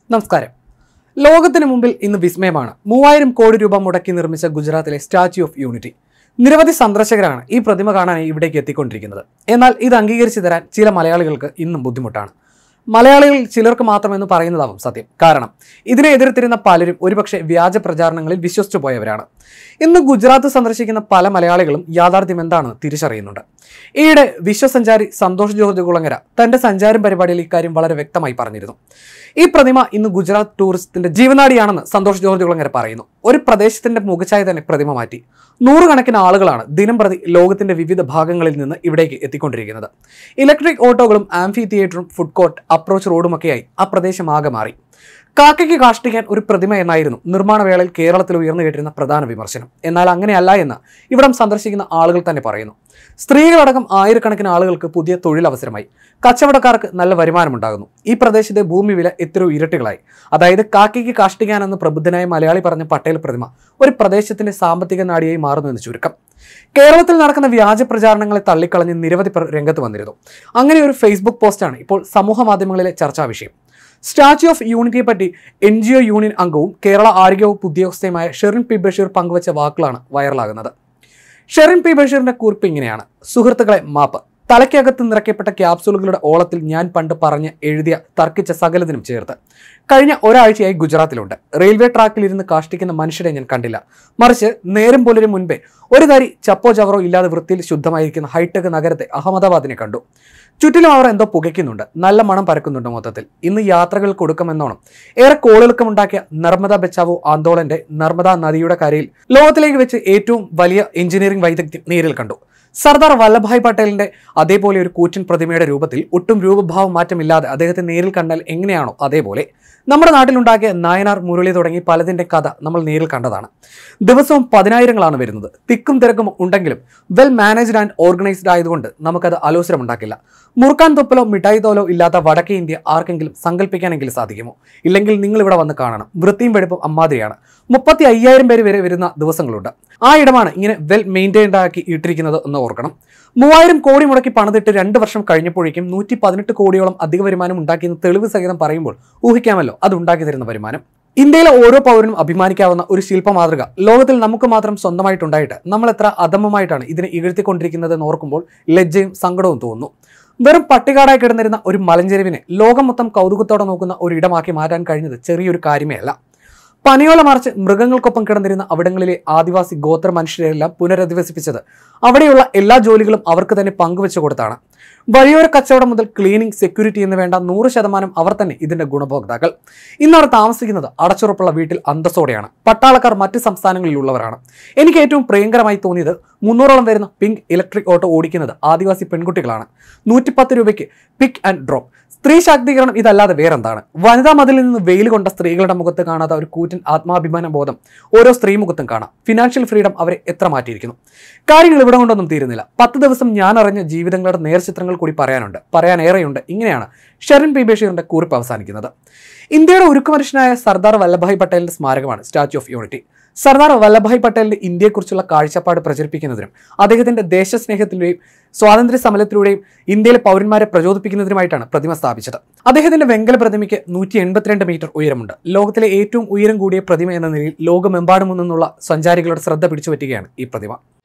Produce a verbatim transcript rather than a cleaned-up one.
നമസ്കാരം. ലോകത്തിന് മുമ്പിൽ ഇന്ന് വിസ്മയമാണ് മൂവായിരം കോടി രൂപ മുടക്കി നിർമ്മിച്ച ഗുജറാത്തിലെ സ്റ്റാച്യു ഓഫ് യൂണിറ്റി. നിരവധി സന്ദർശകരാണ് ഈ പ്രതിമ കാണാനായി ഇവിടേക്ക് എത്തിക്കൊണ്ടിരിക്കുന്നത്. എന്നാൽ ഇത് അംഗീകരിച്ചു തരാൻ ചില മലയാളികൾക്ക് ഇന്നും ബുദ്ധിമുട്ടാണ്. മലയാളികളിൽ ചിലർക്ക് മാത്രമെന്ന് പറയുന്നതാവും സത്യം. കാരണം ഇതിനെ എതിർത്തിരുന്ന പലരും ഒരുപക്ഷെ വ്യാജ പ്രചാരണങ്ങളിൽ വിശ്വസിച്ചു പോയവരാണ്. ഇന്ന് ഗുജറാത്ത് സന്ദർശിക്കുന്ന പല മലയാളികളും യാഥാർത്ഥ്യം എന്താണെന്ന് തിരിച്ചറിയുന്നുണ്ട്. ഈയിടെ വിശ്വസഞ്ചാരി സന്തോഷ് ജോർജ് കുളങ്ങര തന്റെ സഞ്ചാരം പരിപാടിയിൽ ഇക്കാര്യം വളരെ വ്യക്തമായി പറഞ്ഞിരുന്നു. ഈ പ്രതിമ ഇന്ന് ഗുജറാത്ത് ടൂറിസത്തിന്റെ ജീവനാഡിയാണെന്ന് സന്തോഷ് ജോർജ് കുളങ്ങര പറയുന്നു. ഒരു പ്രദേശത്തിന്റെ മുഖച്ഛായ തന്നെ പ്രതിമ മാറ്റി. നൂറുകണക്കിന് ആളുകളാണ് ദിനം പ്രതി ലോകത്തിന്റെ വിവിധ ഭാഗങ്ങളിൽ നിന്ന് ഇവിടേക്ക് എത്തിക്കൊണ്ടിരിക്കുന്നത്. ഇലക്ട്രിക് ഓട്ടോകളും ആംഫി തിയേറ്ററും ഫുഡ് കോർട്ട് അപ്രോച്ച് റോഡുമൊക്കെയായി ആ പ്രദേശം ആകെ മാറി. കാക്കയ്ക്ക് കാഷ്ടിക്കാൻ ഒരു പ്രതിമ എന്നായിരുന്നു നിർമ്മാണ വേളയിൽ കേരളത്തിൽ ഉയർന്നു കേട്ടിരുന്ന പ്രധാന വിമർശനം. എന്നാൽ അങ്ങനെയല്ല എന്ന് ഇവിടം സന്ദർശിക്കുന്ന ആളുകൾ തന്നെ പറയുന്നു. സ്ത്രീകളടക്കം ആയിരക്കണക്കിന് ആളുകൾക്ക് പുതിയ തൊഴിലവസരമായി. കച്ചവടക്കാർക്ക് നല്ല വരുമാനമുണ്ടാകുന്നു. ഈ പ്രദേശത്തെ ഭൂമി വില എത്രയോ ഇരട്ടികളായി. അതായത് കാക്കയ്ക്ക് കാഷ്ടിക്കാനെന്ന് പ്രബുദ്ധനായ മലയാളി പറഞ്ഞ പട്ടേൽ പ്രതിമ ഒരു പ്രദേശത്തിന്റെ സാമ്പത്തിക നാടിയായി മാറുന്നു എന്ന് ചുരുക്കം. കേരളത്തിൽ നടക്കുന്ന വ്യാജ പ്രചാരണങ്ങളെ തള്ളിക്കളഞ്ഞ് നിരവധി പേർ രംഗത്ത് വന്നിരുന്നു. അങ്ങനെ ഒരു ഫേസ്ബുക്ക് പോസ്റ്റാണ് ഇപ്പോൾ സമൂഹ മാധ്യമങ്ങളിലെ ചർച്ചാ വിഷയം. സ്റ്റാച്യു ഓഫ് യൂണിറ്റിയെ പറ്റി എൻ ജി ഒ യൂണിയൻ അംഗവും കേരള ആരോഗ്യവകുപ്പ് ഉദ്യോഗസ്ഥയുമായ ഷെറിൻ പി ബഷീർ പങ്കുവച്ച വാക്കുകളാണ് വൈറലാകുന്നത്. ഷെറിൻ പി ബഷീറിന്റെ കുറിപ്പ് ഇങ്ങനെയാണ്: സുഹൃത്തുക്കളെ, മാപ്പ്. തലയ്ക്കകത്ത് നിറയ്ക്കപ്പെട്ട ക്യാപ്സൂളുകളുടെ ഓളത്തിൽ ഞാൻ പണ്ട് പറഞ്ഞ് എഴുതിയ തർക്കിച്ച സകലതിനും ചേർത്ത്. കഴിഞ്ഞ ഒരാഴ്ചയായി ഗുജറാത്തിലുണ്ട്. റെയിൽവേ ട്രാക്കിൽ ഇരുന്ന് കാഷ്ടിക്കുന്ന മനുഷ്യരെ ഞാൻ കണ്ടില്ല. മറിച്ച് നേരം പോലൊരു മുൻപേ ഒരു തരി ചപ്പോ ചവറോ ഇല്ലാതെ വൃത്തിയിൽ ശുദ്ധമായിരിക്കുന്ന ഹൈടെക് നഗരത്തെ അഹമ്മദാബാദിനെ കണ്ടു. ചുറ്റിലും അവർ എന്തോ പുകയ്ക്കുന്നുണ്ട്. നല്ല മണം പരക്കുന്നുണ്ട്. മൊത്തത്തിൽ ഇന്ന് യാത്രകൾ കൊടുക്കുമെന്നോണം ഏറെ കോളിളക്കമുണ്ടാക്കിയ നർമ്മദ ബച്ചാവോ ആന്തോളന്റെ നർമ്മദ നദിയുടെ കരയിൽ ലോകത്തിലേക്ക് വെച്ച് ഏറ്റവും വലിയ എഞ്ചിനീയറിംഗ് വൈദഗ്ധ്യം നേരിൽ കണ്ടു. സർദാർ വല്ലഭായ് പട്ടേലിന്റെ അതേപോലെ ഒരു കൂറ്റൻ പ്രതിമയുടെ രൂപത്തിൽ ഒട്ടും രൂപഭാവം മാറ്റമില്ലാതെ അദ്ദേഹത്തെ നേരിൽ കണ്ടാൽ എങ്ങനെയാണോ അതേപോലെ നമ്മുടെ നാട്ടിലുണ്ടാക്കിയ നായനാർ മുരളി തുടങ്ങി പലതിന്റെ കഥ നമ്മൾ നേരിൽ കണ്ടതാണ്. ദിവസവും പതിനായിരങ്ങളാണ് വരുന്നത്. തിക്കും തിരക്കും ഉണ്ടെങ്കിലും വെൽ മാനേജ്ഡ് ആൻഡ് ഓർഗനൈസ്ഡ് ആയതുകൊണ്ട് നമുക്കത് അലോസരമുണ്ടാക്കില്ല. മുറുക്കാൻ തൊപ്പലോ മിഠായി തോലോ ഇല്ലാത്ത വടക്കേ ഇന്ത്യ ആർക്കെങ്കിലും സങ്കല്പിക്കാനെങ്കിലും സാധിക്കുമോ? ഇല്ലെങ്കിൽ നിങ്ങൾ ഇവിടെ വന്ന് കാണണം. വൃത്തിയും വെടുപ്പും അമ്മാതിരിയാണ്. മുപ്പത്തി അയ്യായിരം പേര് വരെ വരുന്ന ദിവസങ്ങളുണ്ട്. ആ ഇടമാണ് ഇങ്ങനെ വെൽ മെയിൻറ്റൈൻഡ് ആക്കി ഇട്ടിരിക്കുന്നത് എന്ന് ഓർക്കണം. മൂവായിരം കോടി മുടക്കി പണിതിട്ട് രണ്ട് വർഷം കഴിഞ്ഞപ്പോഴേക്കും നൂറ്റി പതിനെട്ട് കോടിയോളം അധിക വരുമാനം ഉണ്ടാക്കിയെന്ന് തെളിവ് സഹിതം പറയുമ്പോൾ ഊഹിക്കാമല്ലോ അത് ഉണ്ടാക്കി തരുന്ന വരുമാനം. ഇന്ത്യയിലെ ഓരോ പൗരനും അഭിമാനിക്കാവുന്ന ഒരു ശില്പ മാതൃക ലോകത്തിൽ നമുക്ക് മാത്രം സ്വന്തമായിട്ടുണ്ടായിട്ട് നമ്മൾ എത്ര അധമമായിട്ടാണ് ഇതിനെ ഇകഴ്ത്തിക്കൊണ്ടിരിക്കുന്നത് എന്ന് ഓർക്കുമ്പോൾ ലജ്ജയും സങ്കടവും തോന്നുന്നു. വെറും പട്ടികാടായി കിടന്നിരുന്ന ഒരു മലഞ്ചെരുവിനെ ലോകം മൊത്തം കൗതുകത്തോടെ നോക്കുന്ന ഒരു ഇടമാക്കി മാറ്റാൻ കഴിഞ്ഞത് ചെറിയൊരു കാര്യമേ അല്ല. പനിയോല മറിച്ച് മൃഗങ്ങൾക്കൊപ്പം കിടന്നിരുന്ന അവിടങ്ങളിലെ ആദിവാസി ഗോത്ര മനുഷ്യരെല്ലാം പുനരധിവസിപ്പിച്ചത് അവിടെയുള്ള എല്ലാ ജോലികളും അവർക്ക് തന്നെ പങ്കുവെച്ചു കൊടുത്താണ്. വഴിയോര കച്ചവടം മുതൽ ക്ലീനിങ്, സെക്യൂരിറ്റി എന്ന് വേണ്ട നൂറ് ശതമാനം അവർ തന്നെ ഇതിന്റെ ഗുണഭോക്താക്കൾ. ഇന്നവർ താമസിക്കുന്നത് അടച്ചുറപ്പുള്ള വീട്ടിൽ അന്തസ്സോടെയാണ്. പട്ടാളക്കാർ മറ്റ് സംസ്ഥാനങ്ങളിലുള്ളവരാണ്. എനിക്ക് ഏറ്റവും പ്രിയങ്കരമായി തോന്നിയത് മുന്നൂറോളം വരുന്ന പിങ്ക് ഇലക്ട്രിക് ഓട്ടോ ഓടിക്കുന്നത് ആദിവാസി പെൺകുട്ടികളാണ്. നൂറ്റിപ്പത്ത് രൂപയ്ക്ക് പിക്ക് ആൻഡ് ഡ്രോപ്പ്. സ്ത്രീ ശാക്തീകരണം ഇതല്ലാതെ വേറെന്താണ്? വനിതാ മതിലിൽ നിന്ന് വെയിൽ കൊണ്ട സ്ത്രീകളുടെ മുഖത്ത് കാണാത്ത ഒരു കൂറ്റൻ ആത്മാഭിമാന ബോധം ഓരോ സ്ത്രീ മുഖത്തും കാണാം. ഫിനാൻഷ്യൽ ഫ്രീഡം അവരെ എത്ര മാറ്റിയിരിക്കുന്നു. കാര്യങ്ങൾ ഇവിടെ കൊണ്ടൊന്നും തീരുന്നില്ല. പത്ത് ദിവസം ഞാൻ അറിഞ്ഞ ജീവിതങ്ങളുടെ നേർചിത്രങ്ങൾ കൂടി പറയാനുണ്ട്, പറയാനേറെയുണ്ട്. ഇങ്ങനെയാണ് ഷെറിൻ പി ബഷീറിന്റെ കുറിപ്പ് അവസാനിക്കുന്നത്. ഇന്ത്യയുടെ ഉരുക്കുമനുഷ്യനായ സർദാർ വല്ലഭായ് പട്ടേലിന്റെ സ്മാരകമാണ് statue of unity. Sardar Vallabhbhai പട്ടേലിന്റെ ഇന്ത്യയെക്കുറിച്ചുള്ള കാഴ്ചപ്പാട് പ്രചരിപ്പിക്കുന്നതിനും അദ്ദേഹത്തിന്റെ ദേശസ്നേഹത്തിലൂടെയും സ്വാതന്ത്ര്യ സമരത്തിലൂടെയും ഇന്ത്യയിലെ പൗരന്മാരെ പ്രചോദിപ്പിക്കുന്നതിനുമായിട്ടാണ് പ്രതിമ സ്ഥാപിച്ചത്. അദ്ദേഹത്തിന്റെ വെങ്കല പ്രതിമയ്ക്ക് നൂറ്റി എൺപത്തിരണ്ട് മീറ്റർ ഉയരമുണ്ട്. ലോകത്തിലെ ഏറ്റവും ഉയരം കൂടിയ പ്രതിമ എന്ന നിലയിൽ ലോകമെമ്പാടും നിന്നുള്ള സഞ്ചാരികളുടെ ശ്രദ്ധ പിടിച്ചുപറ്റുകയാണ് ഈ പ്രതിമ.